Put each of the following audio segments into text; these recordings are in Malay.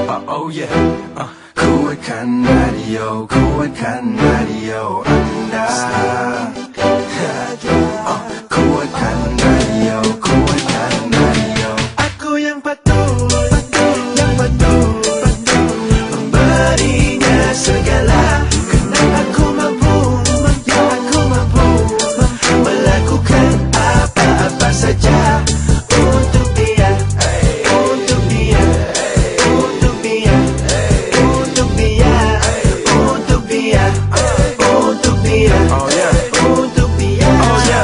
Oh yeah, kuatkan radio, kuatkan radio Anda. Kuatkan radio, kuatkan radio. Aku yang patuh, yang patuh, memberinya segala. Karena aku mampu, aku mampu melakukan apa-apa saja untuk dia, untuk dia, untuk dia, untuk dia, untuk dia, untuk dia, oh yeah, untuk dia, oh yeah,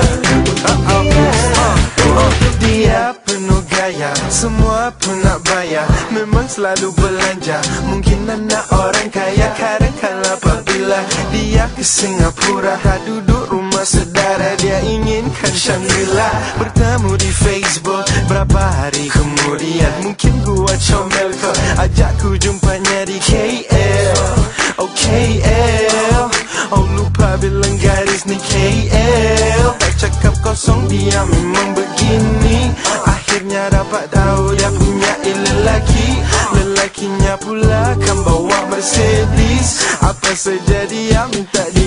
untuk dia penuh gaya, semua pun nak bayar, memang selalu belanja. Mungkin anak orang kaya, kadang-kadang apabila dia ke Singapura, tak duduk rumah saudara, dia inginkan Shangri-La. Bertemu di Facebook, berapa hari kemudian mungkin gua comel kau, ajak ku jumpanya di KL. Oh KL, oh lupa bilang garis ni KL. Tak cakap kosong, dia memang begini. Akhirnya dapat tahu dia punya lelaki, lelakinya pula kan bawa Mercedes. Apa saja dia minta, dia